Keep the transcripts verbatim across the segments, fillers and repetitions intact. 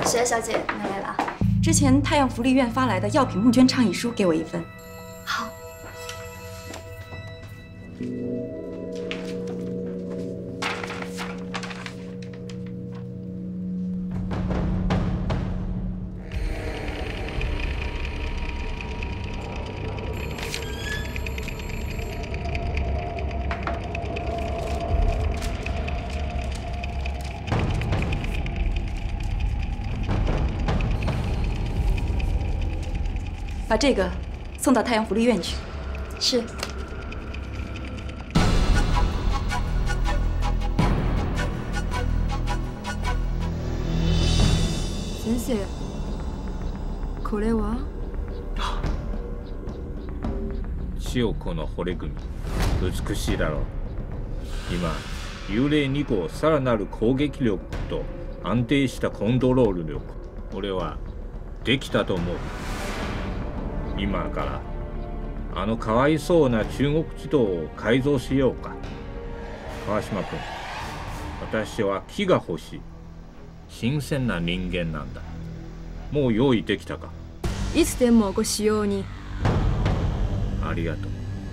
雪儿小姐，你来了。 之前太阳福利院发来的药品募捐倡议书，给我一份。 好。 把这个送到太阳福利院去。 是。 先生、これは？ 千代子の惚れ組、美しいだろう。今、幽霊に号さらなる攻撃力と安定したコントロール力、俺はできたと思う。今からあのかわいそうな中国児童を改造しようか。川島君、私は木が欲しい。新鮮な人間なんだ。もう用意できたか？ いつでもご使用に。 ありがとう。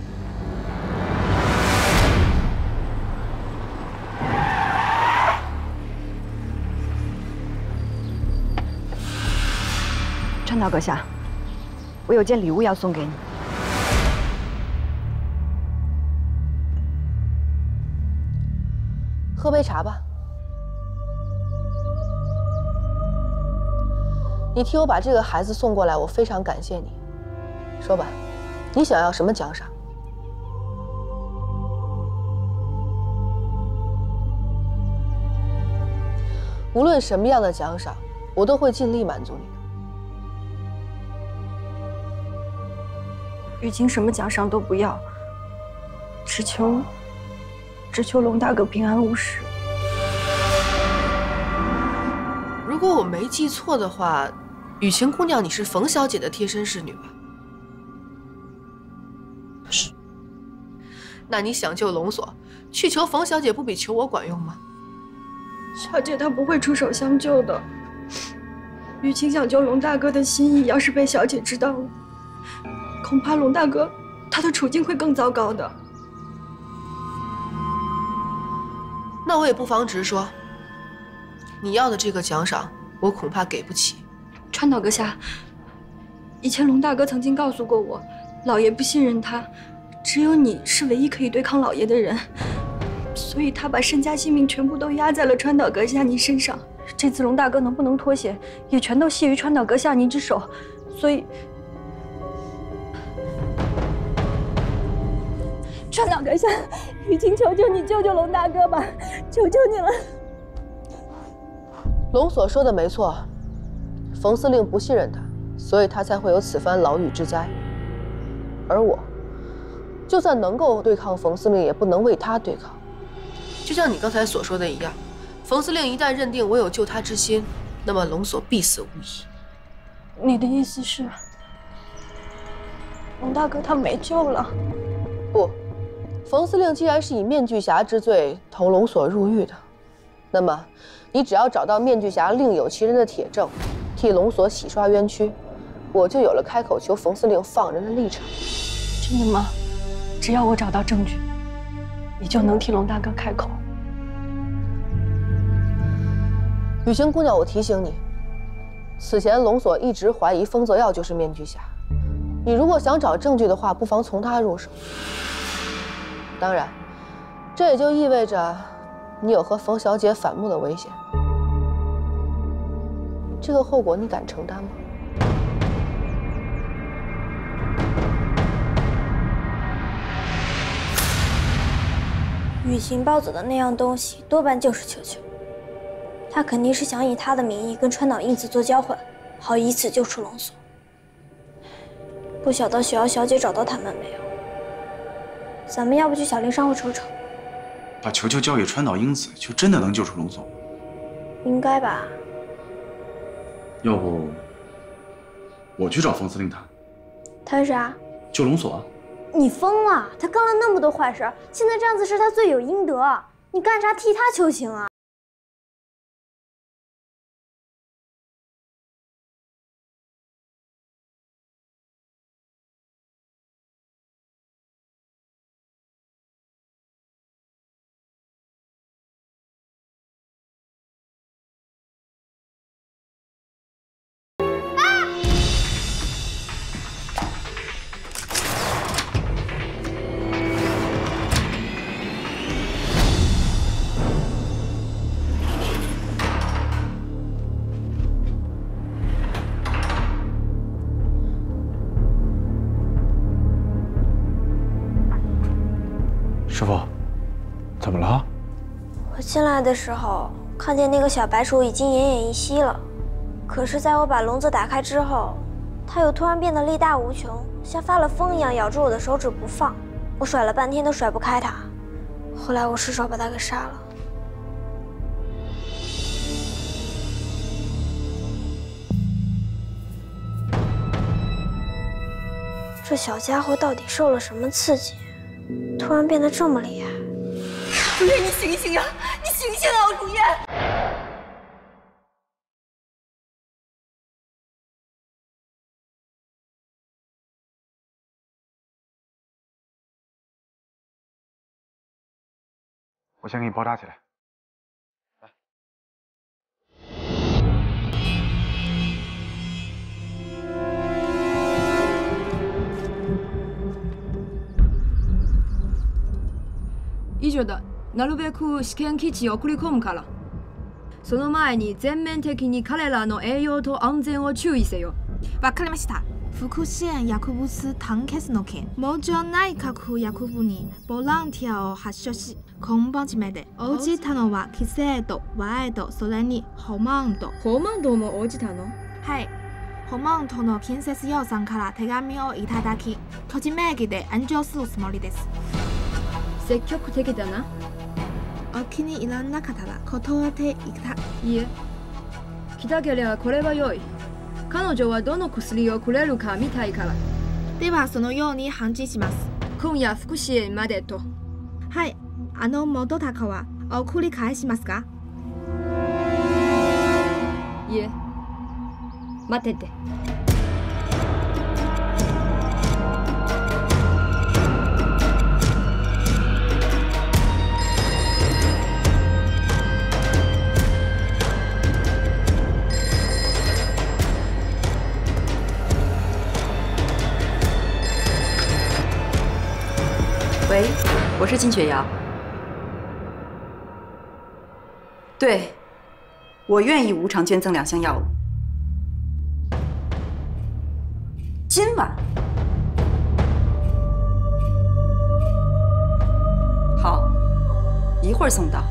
川岛阁下。 我有件礼物要送给你， 喝杯茶吧。你替我把这个孩子送过来，我非常感谢你。说吧，你想要什么奖赏？无论什么样的奖赏，我都会尽力满足你的。 玉清什么奖赏都不要，只求只求龙大哥平安无事。 如果我没记错的话，雨晴姑娘，你是冯小姐的贴身侍女吧？ 是。 那你想救龙锁，去求冯小姐不比求我管用吗？ 小姐她不会出手相救的。雨晴想救龙大哥的心意，要是被小姐知道了。 恐怕龙大哥他的处境会更糟糕的。 那我也不妨直说，你要的这个奖赏，我恐怕给不起。 川岛阁下，以前龙大哥曾经告诉过我，老爷不信任他，只有你是唯一可以对抗老爷的人，所以他把身家性命全部都压在了川岛阁下您身上。这次龙大哥能不能脱险，也全都系于川岛阁下您之手，所以。 川岛阁下，雨晴求求你救救龙大哥吧，求求你了。 龙所说的没错，冯司令不信任他，所以他才会有此番牢狱之灾。而我，就算能够对抗冯司令，也不能为他对抗。就像你刚才所说的一样，冯司令一旦认定我有救他之心，那么龙所必死无疑。 你的意思是，龙大哥他没救了？ 不。 冯司令既然是以面具侠之罪投龙所入狱的，那么你只要找到面具侠另有其人的铁证，替龙所洗刷冤屈，我就有了开口求冯司令放人的立场。 真的吗？只要我找到证据，你就能替龙大哥开口。 雨晴姑娘，我提醒你，此前龙所一直怀疑风泽耀就是面具侠，你如果想找证据的话，不妨从他入手。 当然，这也就意味着你有和冯小姐反目的危险。这个后果你敢承担吗？ 雨晴抱走的那样东西，多半就是球球。他肯定是想以他的名义跟川岛英子做交换，好以此救出龙锁。不晓得雪瑶小姐找到他们没有？ 咱们要不去小林商会瞅瞅？ 把球球交给川岛英子，就真的能救出龙锁？ 应该吧。 要不我去找冯司令谈？ 谈啥？ 救龙锁。 你疯了！他干了那么多坏事，现在这样子是他罪有应得。你干啥替他求情啊？ 怎么了？ 我进来的时候看见那个小白鼠已经奄奄一息了，可是在我把笼子打开之后，它又突然变得力大无穷，像发了疯一样咬住我的手指不放。我甩了半天都甩不开它，后来我失手把它给杀了。这小家伙到底受了什么刺激，突然变得这么厉害？ 如月，你醒醒呀！你醒醒啊，如月！ 我先给你包扎起来。来， 以上だ。なるべく試験基地を送り込むから。その前に全面的に彼らの栄養と安全を注意せよ。 わかりました。福祉薬物単欠の件、もう一度内閣薬部にボランティアを発射し、根本締めで応じたのは規制度、賄賂、それにホマンド。 ホマンドも応じたの？ はい。ホマンドの建設予算から手紙をいただき、個人名義で援助するつもりです。 積極的だな。 お気に入らなかったら断っていた。 いえ。来たければこれは良い。彼女はどの薬をくれるか見たいから。 ではそのように返事します。 今夜福祉園までと。 はい。あの元高は送り返しますか？ いえ。待ってて。 喂，我是金雪瑶。对，我愿意无偿捐赠两项药物。今晚？好，一会儿送到。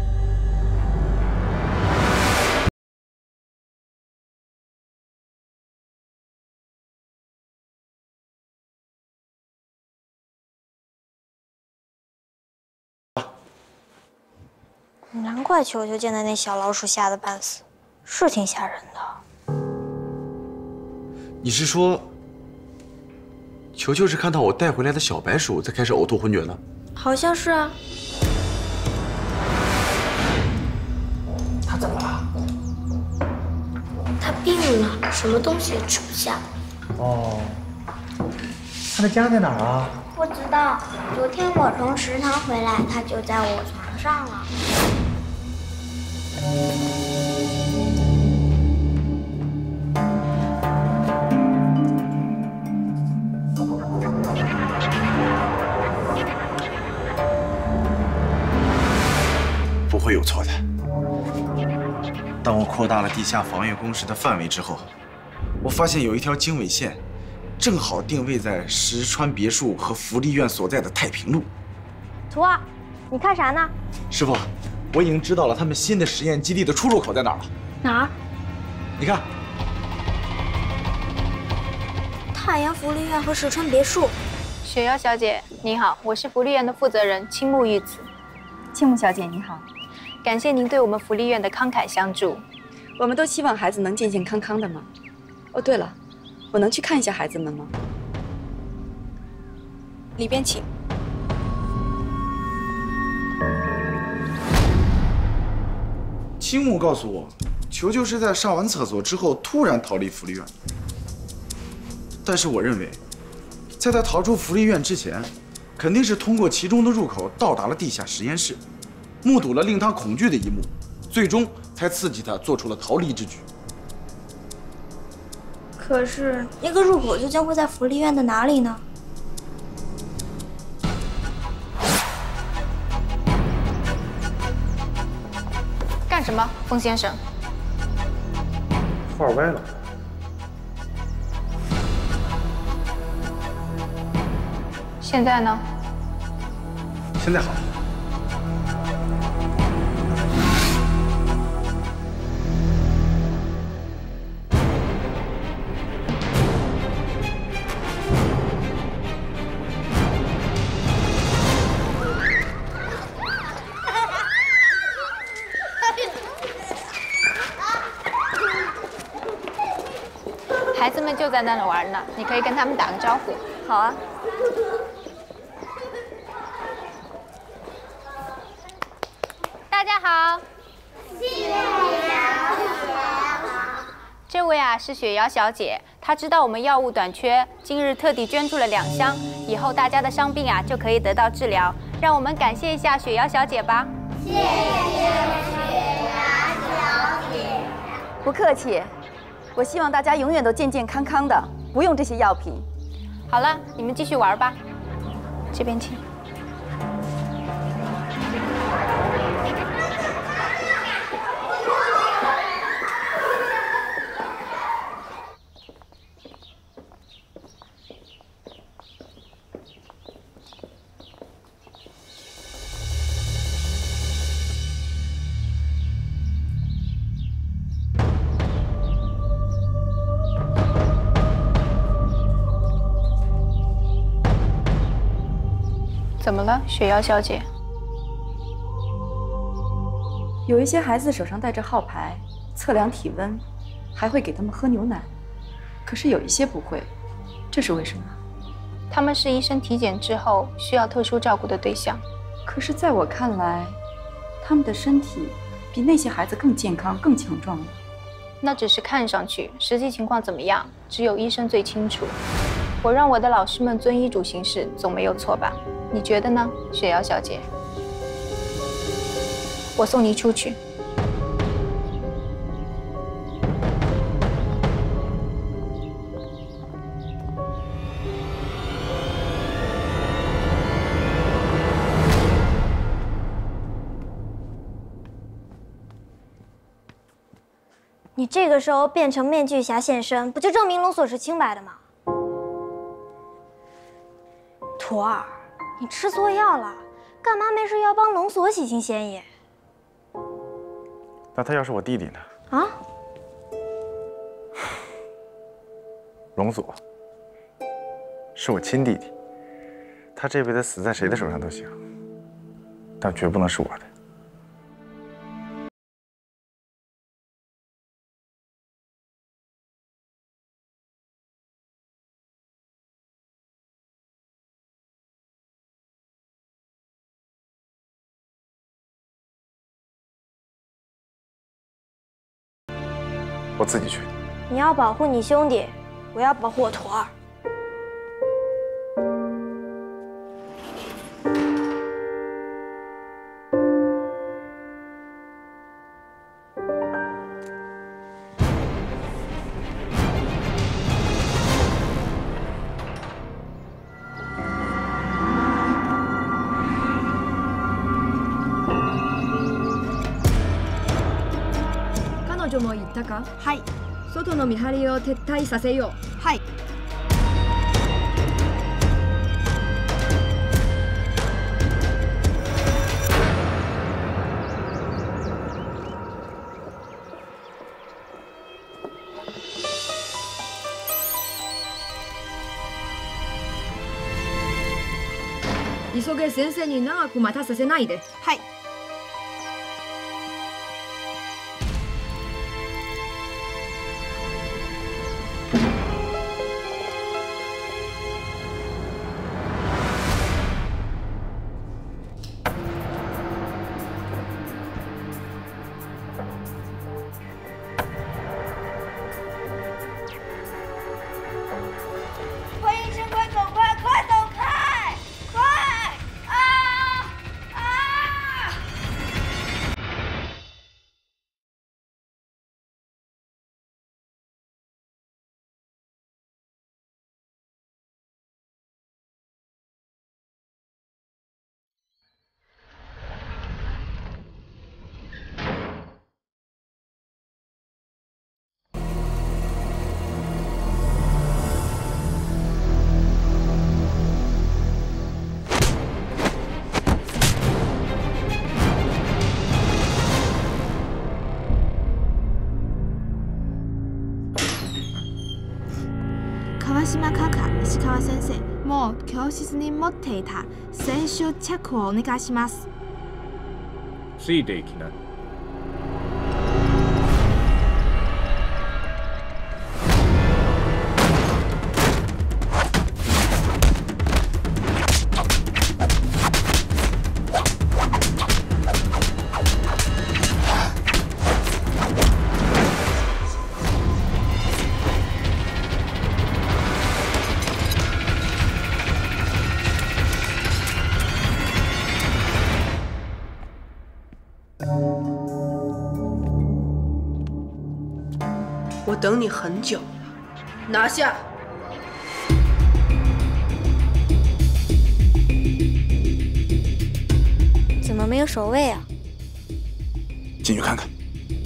难怪球球见到那小老鼠吓得半死，是挺吓人的。 你是说，球球是看到我带回来的小白鼠才开始呕吐昏厥的？ 好像是啊。 他怎么了？ 他病了，什么东西也吃不下。 哦，他的家在哪儿啊？ 不知道。昨天我从食堂回来，他就在我床上了。 不会有错的。当我扩大了地下防御工事的范围之后，我发现有一条经纬线，正好定位在石川别墅和福利院所在的太平路。 图儿，你看啥呢？ 师傅，我已经知道了他们新的实验基地的出入口在哪儿了。 哪儿？ 你看， 太阳福利院和石川别墅。 雪瑶小姐，你好，我是福利院的负责人青木玉子。 青木小姐，你好。 感谢您对我们福利院的慷慨相助。 我们都希望孩子能健健康康的嘛。哦，对了，我能去看一下孩子们吗？里边请。 青木告诉我，球球是在上完厕所之后突然逃离福利院。但是我认为，在他逃出福利院之前，肯定是通过其中的入口到达了地下实验室，目睹了令他恐惧的一幕，最终才刺激他做出了逃离之举。 可是那个入口究竟会在福利院的哪里呢？ 干什么，风先生？ 画歪了。 现在呢？ 现在好了。 孩子们就在那里玩呢，你可以跟他们打个招呼。 好啊。 大家好。 谢瑶姐好。 这位啊是雪瑶小姐，她知道我们药物短缺，今日特地捐出了两箱，以后大家的伤病啊就可以得到治疗。让我们感谢一下雪瑶小姐吧。 谢谢雪瑶小姐。 不客气。我希望大家永远都健健康康的，不用这些药品。 好了，你们继续玩吧。这边请。怎么了，雪瑶小姐？ 有一些孩子手上带着号牌，测量体温，还会给他们喝牛奶。可是有一些不会，这是为什么？ 他们是医生体检之后需要特殊照顾的对象。 可是在我看来，他们的身体比那些孩子更健康、更强壮了。 那只是看上去，实际情况怎么样，只有医生最清楚。我让我的老师们遵医嘱行事，总没有错吧？你觉得呢，雪瑶小姐？我送你出去。 你这个时候变成面具侠现身，不就证明龙锁是清白的吗？徒儿，你吃错药了，干嘛没事要帮龙锁洗清嫌疑？ 那他要是我弟弟呢？ 啊？ 龙锁是我亲弟弟，他这辈子死在谁的手上都行，但绝不能是我的。我自己去。 你要保护你兄弟，我要保护我徒儿。 彼女も言ったか？ はい。 外の見張りを撤退させよう。 はい。 急げ、先生に長く待たさせないで。 はい。川島課課石川先生、もう教室に持っていた最終チェックをお願いします。 ついていきな。 我等你很久了，拿下！ 怎么没有守卫啊？ 进去看看。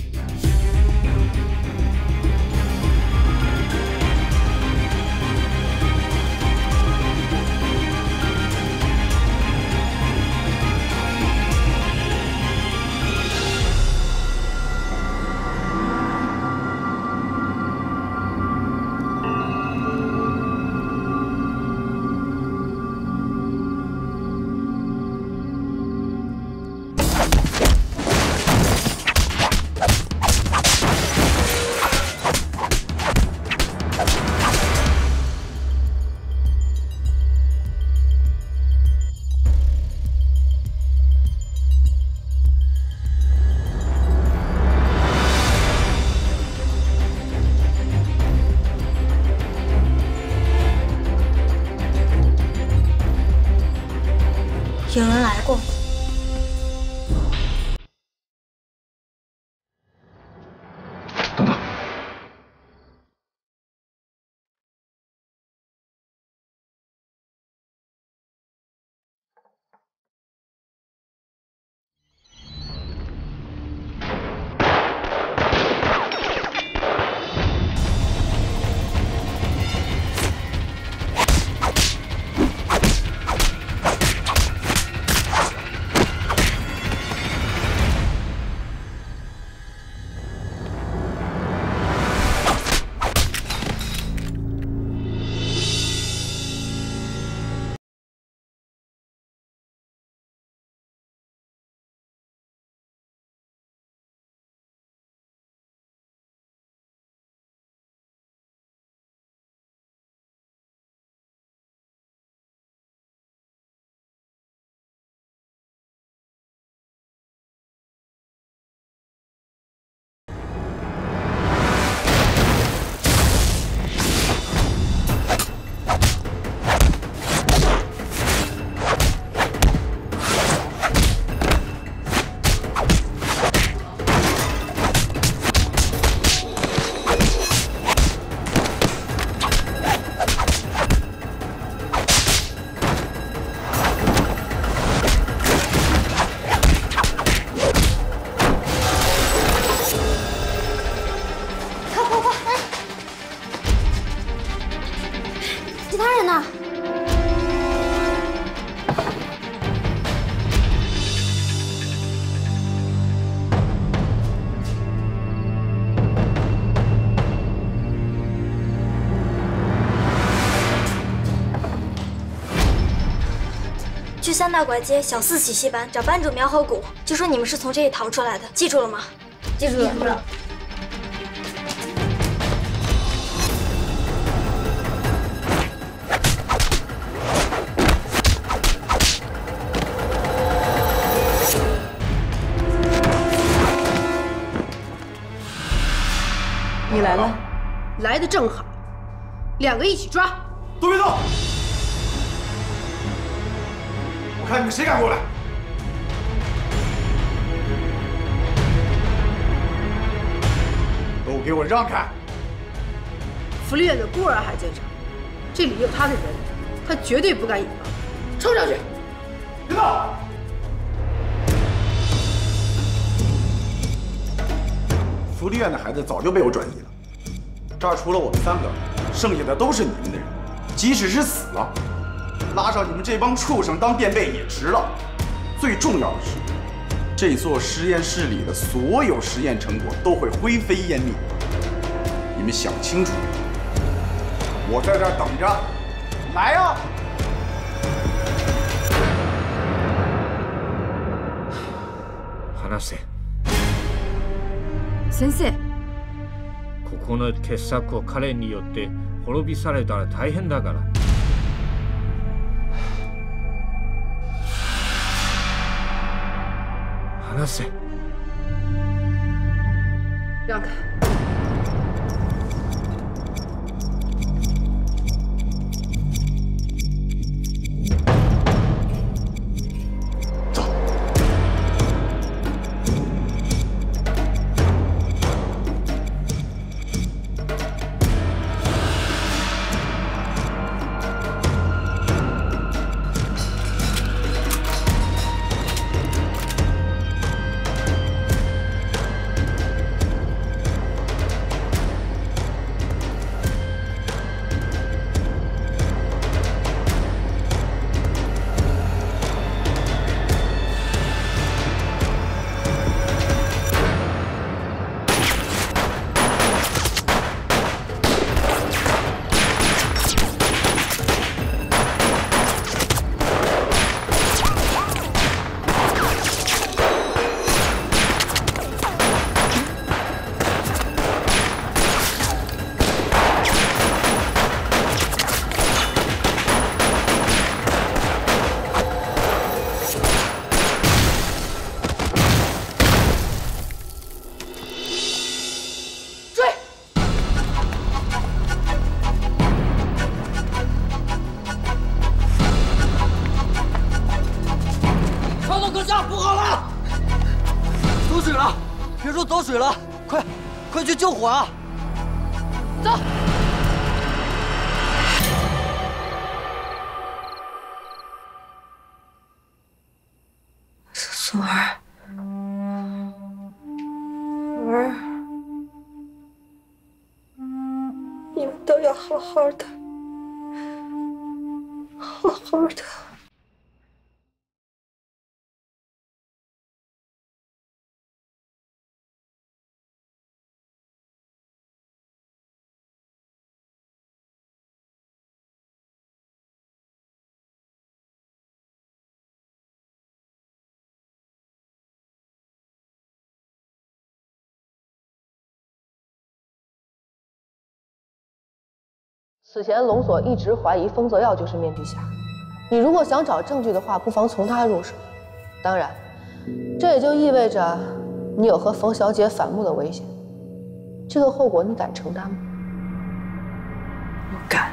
有人来过。 等等， 去三大拐街小四喜戏班找班主苗和谷，就说你们是从这里逃出来的，记住了吗？ 记住了。记住了。 你来了， 来的正好，两个一起抓， 都别动！我看你们谁敢过来！都给我让开！ 福利院的孤儿还在这儿，这里有他的人，他绝对不敢隐瞒。冲上去！ 别动！福利院的孩子早就被我转移了，这儿除了我们三个，剩下的都是你们的人。即使是死了，拉上你们这帮畜生当垫背也值了。最重要的是，这座实验室里的所有实验成果都会灰飞烟灭。你们想清楚，我在这儿等着，来啊！ 話せ。 先生。 ここの傑作を彼によって滅びされたら大変だから。話せ。 让开。 走。 了，别墅走水了，快，快去救火啊！走。 锁儿，锁儿，你们都要好好的，好好的。 此前龙所一直怀疑丰泽耀就是面具侠，你如果想找证据的话，不妨从他入手。当然，这也就意味着你有和冯小姐反目的危险。这个后果你敢承担吗？ 我敢。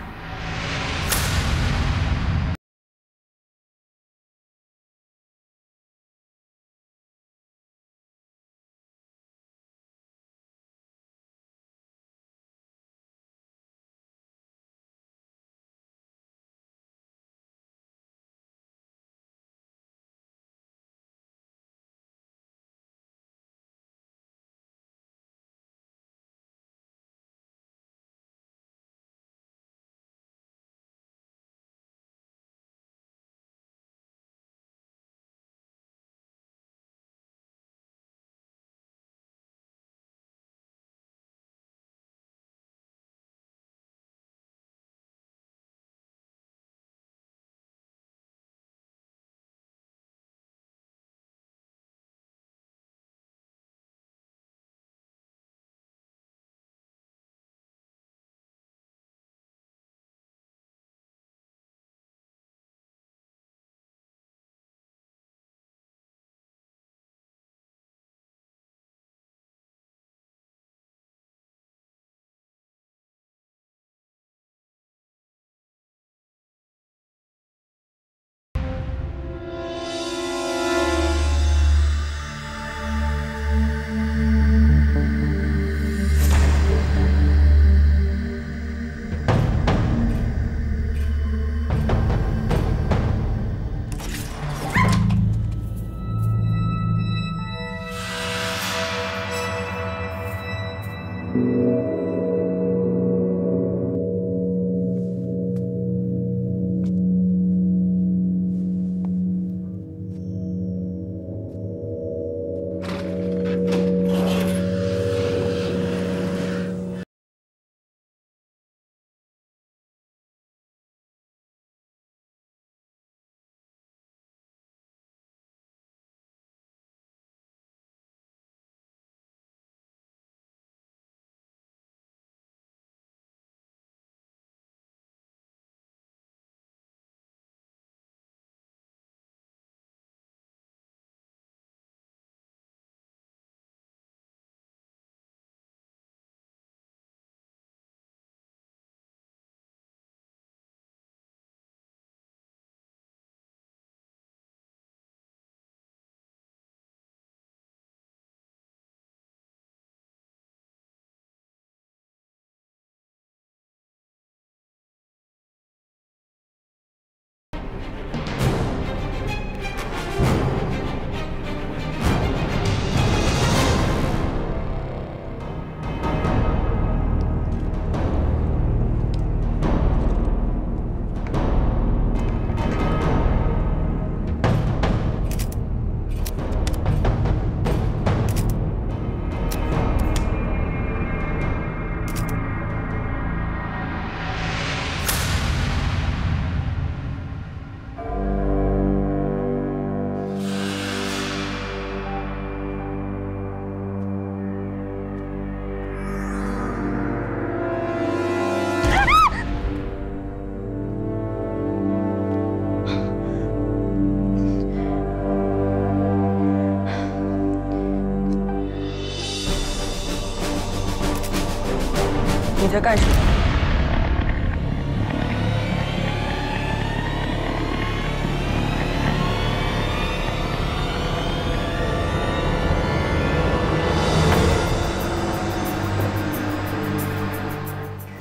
你在干什么？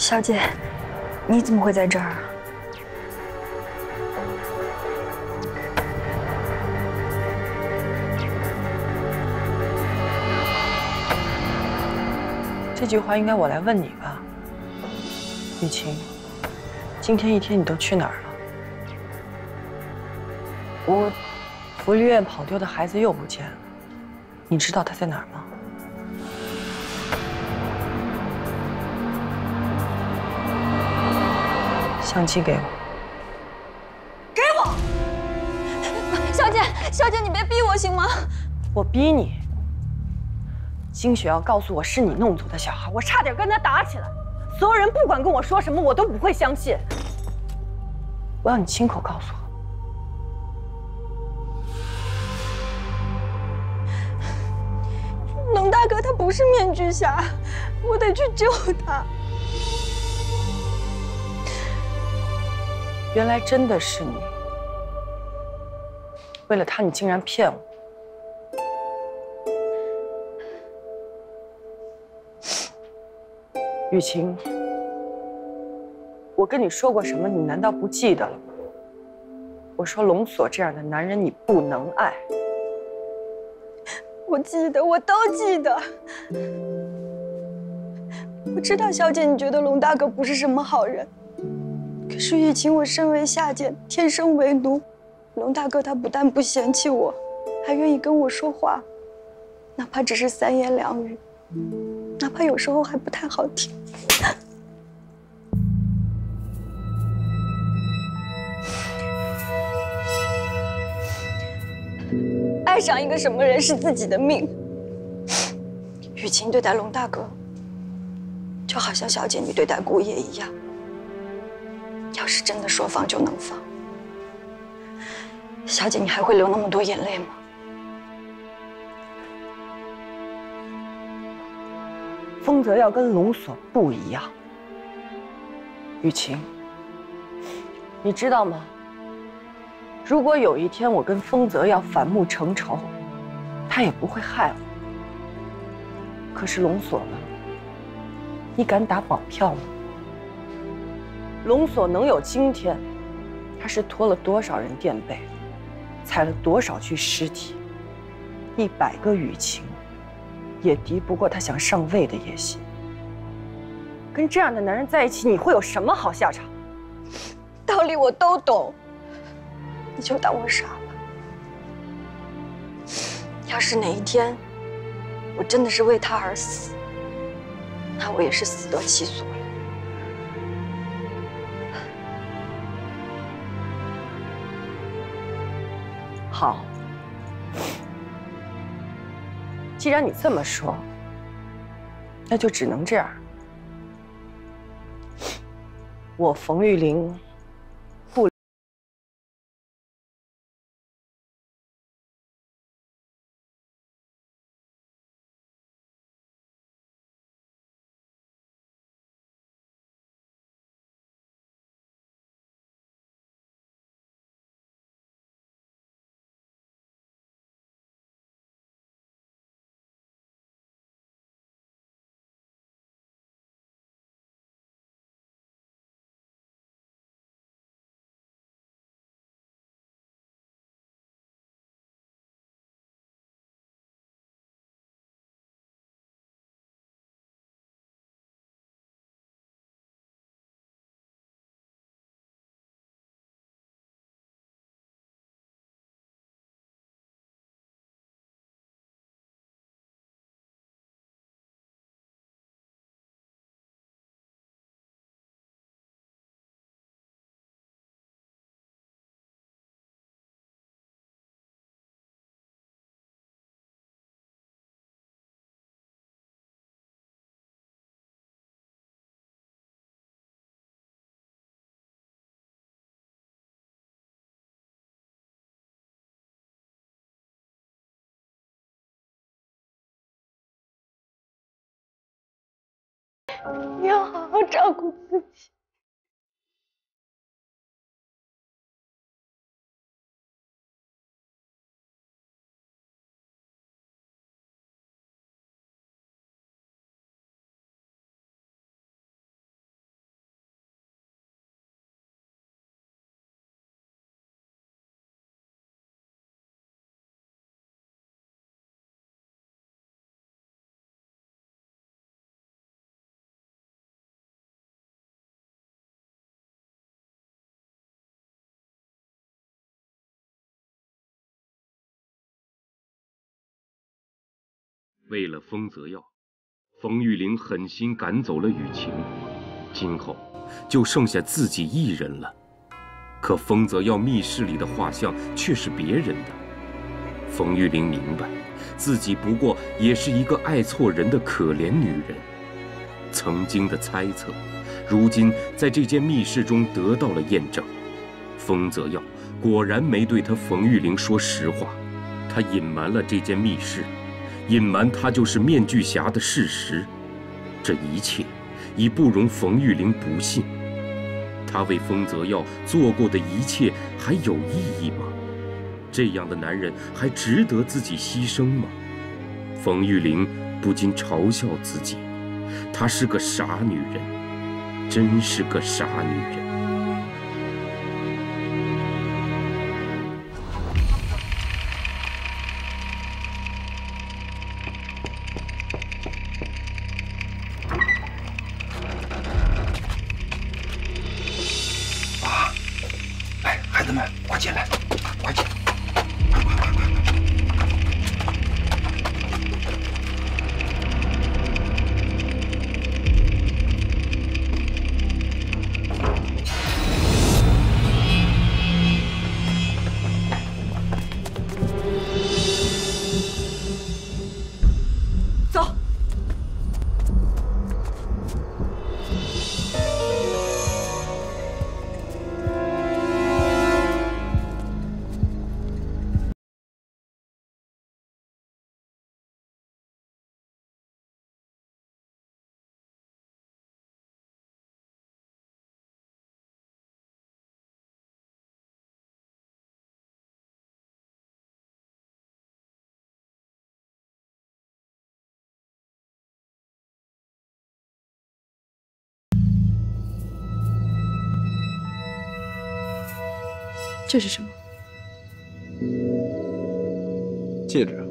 小姐，你怎么会在这儿啊？ 这句话应该我来问你吧，雨晴。今天一天你都去哪儿了？我福利院跑丢的孩子又不见了，你知道他在哪儿吗？相机给我。 给我！小姐，小姐，你别逼我行吗？ 我逼你。金雪要告诉我是你弄走的小孩，我差点跟他打起来。所有人不管跟我说什么，我都不会相信。我要你亲口告诉我。龙大哥他不是面具侠，我得去救他。 原来真的是你。为了他，你竟然骗我。雨晴，我跟你说过什么？你难道不记得了吗？我说龙锁这样的男人你不能爱。 我记得，我都记得。我知道小姐你觉得龙大哥不是什么好人，可是雨晴，我身为下贱，天生为奴。龙大哥他不但不嫌弃我，还愿意跟我说话，哪怕只是三言两语，哪怕有时候还不太好听。爱上一个什么人是自己的命。雨晴对待龙大哥，就好像小姐你对待姑爷一样。要是真的说放就能放，小姐你还会流那么多眼泪吗？ 丰泽要跟龙锁不一样。雨晴，你知道吗？如果有一天我跟丰泽要反目成仇，他也不会害我。可是龙锁呢？你敢打保票吗？龙锁能有今天，他是拖了多少人垫背，踩了多少具尸体，一百个雨晴，也敌不过他想上位的野心。跟这样的男人在一起，你会有什么好下场？ 道理我都懂，你就当我傻了。要是哪一天我真的是为他而死，那我也是死得其所了。 好，既然你这么说，那就只能这样。我冯玉玲你要好好照顾自己。 为了丰泽耀，冯玉玲狠心赶走了雨晴，今后就剩下自己一人了。可丰泽耀密室里的画像却是别人的。冯玉玲明白，自己不过也是一个爱错人的可怜女人。曾经的猜测，如今在这间密室中得到了验证。丰泽耀果然没对他冯玉玲说实话，他隐瞒了这间密室，隐瞒他就是面具侠的事实。这一切已不容冯玉玲不信。他为丰泽耀做过的一切还有意义吗？这样的男人还值得自己牺牲吗？冯玉玲不禁嘲笑自己，她是个傻女人，真是个傻女人。 这是什么？ 戒指。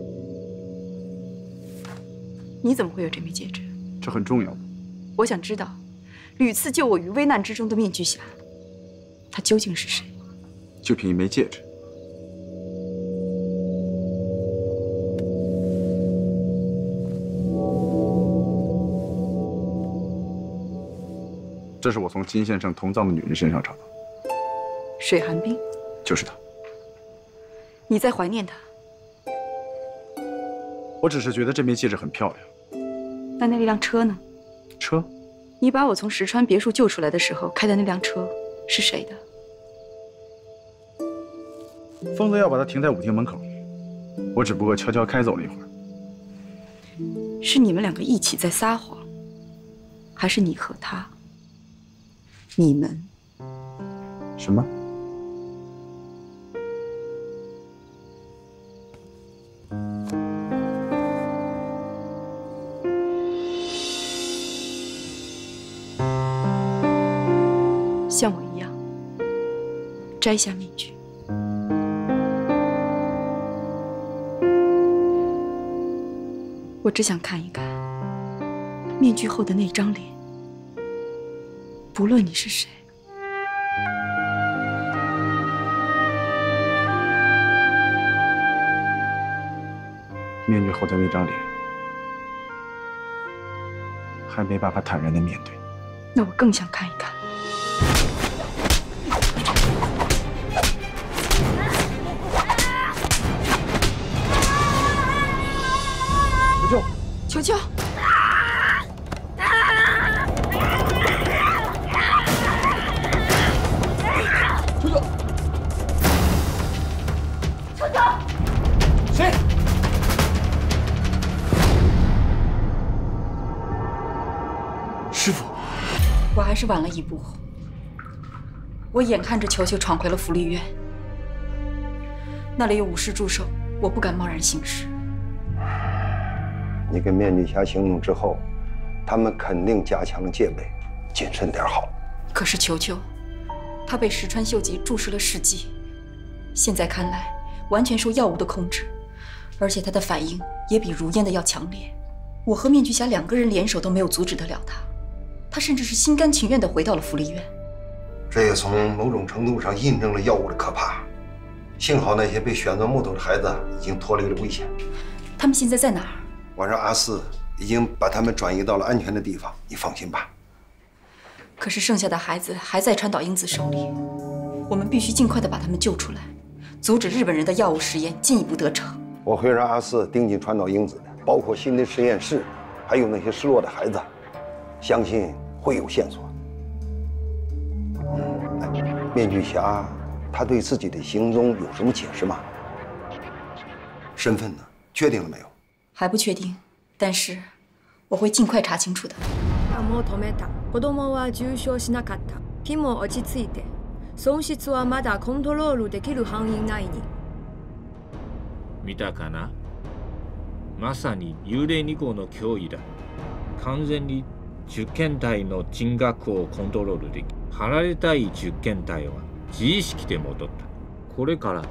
你怎么会有这枚戒指？ 这很重要。 我想知道，屡次救我于危难之中的面具侠，他究竟是谁？ 就凭一枚戒指。这是我从金县城同葬的女人身上找到的。 水寒冰。 就是他。 你在怀念他？ 我只是觉得这枚戒指很漂亮。 那那辆车呢？ 车？ 你把我从石川别墅救出来的时候开的那辆车是谁的？ 丰泽要把它停在舞厅门口，我只不过悄悄开走了一会儿。 是你们两个一起在撒谎，还是你和他？你们？ 什么？ 像我一样，摘下面具。我只想看一看面具后的那张脸，不论你是谁。 面具后的那张脸，还没办法坦然的面对。 那我更想看一看。求求！求求！ 求求！ 谁？师傅， 我还是晚了一步。我眼看着球球闯回了福利院，那里有武士驻守，我不敢贸然行事。 你跟面具侠行动之后，他们肯定加强戒备，谨慎点好。 可是球球，他被石川秀吉注射了试剂，现在看来完全受药物的控制，而且他的反应也比如烟的要强烈。我和面具侠两个人联手都没有阻止得了他，他甚至是心甘情愿地回到了福利院。 这也从某种程度上印证了药物的可怕。幸好那些被选择木头的孩子已经脱离了危险。 他们现在在哪儿？ 我让阿四已经把他们转移到了安全的地方，你放心吧。 可是剩下的孩子还在川岛英子手里，我们必须尽快的把他们救出来，阻止日本人的药物实验进一步得逞。 我会让阿四盯紧川岛英子的，包括新的实验室，还有那些失落的孩子，相信会有线索。嗯，面具侠他对自己的行踪有什么解释吗？身份呢？确定了没有？ 还不确定，但是我会尽快查清楚的。 もう止めた。子供は重傷しなかった。気も落ち着いて、損失はまだコントロールできる範囲内に。 見たかな？まさに幽霊に号の脅威だ。完全に実験体の人格をコントロールでき、離れたい実験体は自意識で戻った。これから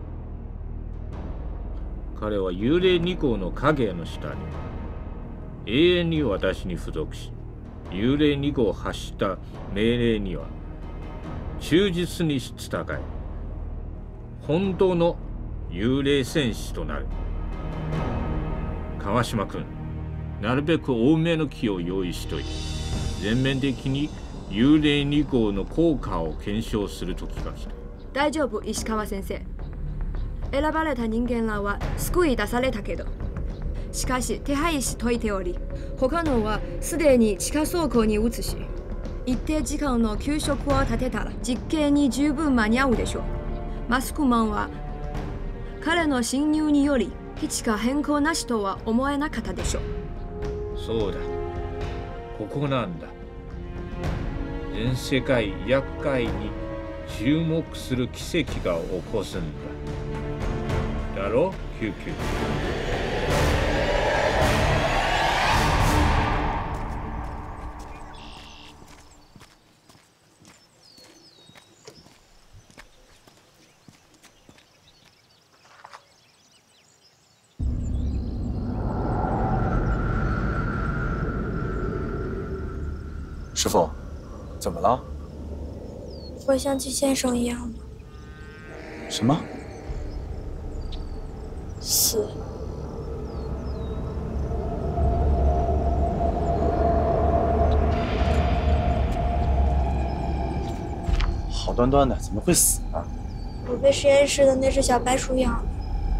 彼は幽霊に号の影の下に永遠に私に付属し、幽霊に号を発した命令には忠実に従い、本当の幽霊戦士となる。川島君、なるべく多めの木を用意しといて、全面的に幽霊に号の効果を検証する時が来た。 大丈夫、石川先生。選ばれた人間らは救い出されたけど、しかし手配しといており、他のはすでに地下倉庫に移し、一定時間の休息を立てたら実験に十分間に合うでしょう。マスクマンは彼の侵入により基地が変更なしとは思えなかったでしょう。 そうだ、ここなんだ。全世界医薬界に注目する奇跡が起こすんだ。だろ、救急。 师傅，怎么了？ 会像季先生一样吗？ 什么？ 死。 好端端的，怎么会死呢？ 我被实验室的那只小白鼠咬了。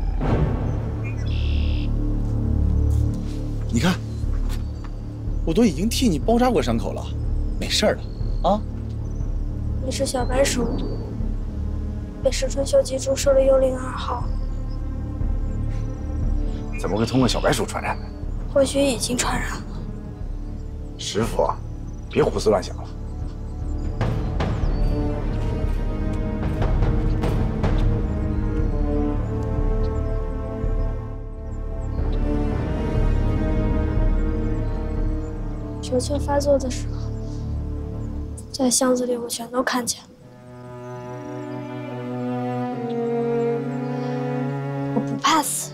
你看，我都已经替你包扎过伤口了，没事的啊。 那只小白鼠被石川秀吉注射了幽灵二号， 怎么会通过小白鼠传染呢？ 或许已经传染了。 师傅，别胡思乱想了。 球球发作的时候，在巷子里我全都看见了。我不怕死，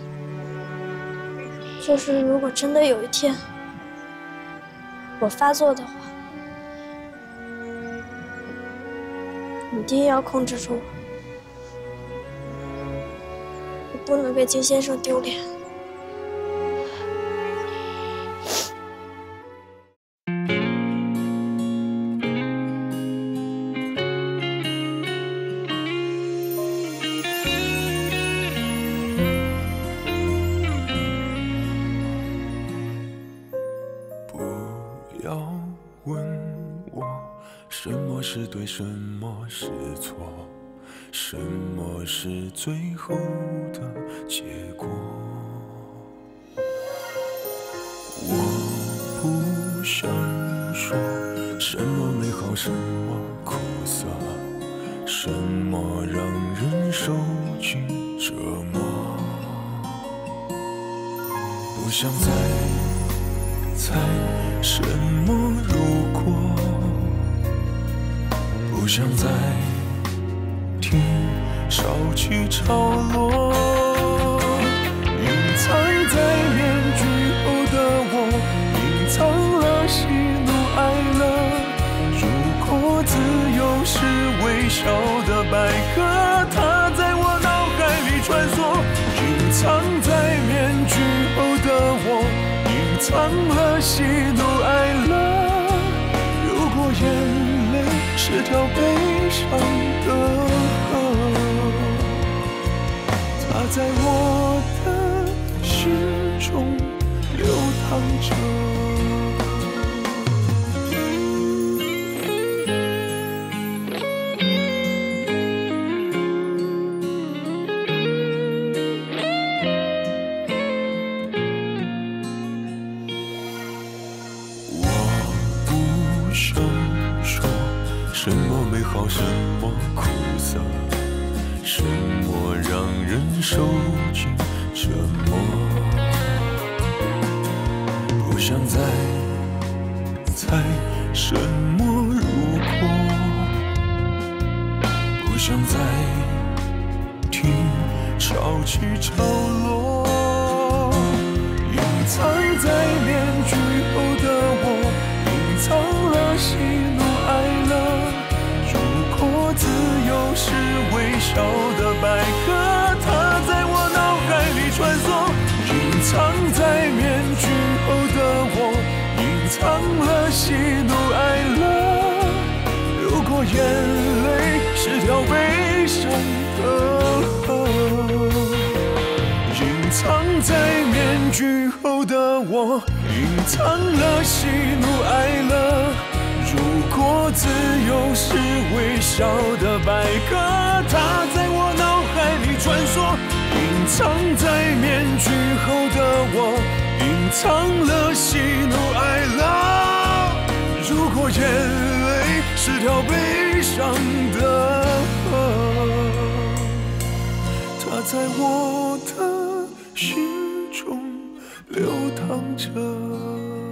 就是如果真的有一天我发作的话，一定要控制住我，我不能给金先生丢脸。 什么是错？什么是最后的结果？我不想说什么美好，什么苦涩，什么让人受尽折磨。不想再猜什么如果。不想再听潮起潮落，隐藏在面具后的我，隐藏了喜怒哀乐。如果自由是微笑的百合，它在我脑海里穿梭。隐藏在面具后的我。 藏了喜怒哀乐。如果眼泪是条悲伤的河，它在我的心中流淌着。什么美好，什么苦涩，什么让人受尽折磨。不想再猜什么如果，不想再听潮起潮落。隐藏在面具后的我，隐藏了喜怒哀乐。自由是微笑的百合，它在我脑海里穿梭。隐藏在面具后的我，隐藏了喜怒哀乐。如果眼泪是条悲伤的河，隐藏在面具后的我，隐藏了喜怒哀乐。如果自由是微笑的百合，它在我脑海里穿梭。隐藏在面具后的我，隐藏了喜怒哀乐。如果眼泪是条悲伤的河，它在我的心中流淌着。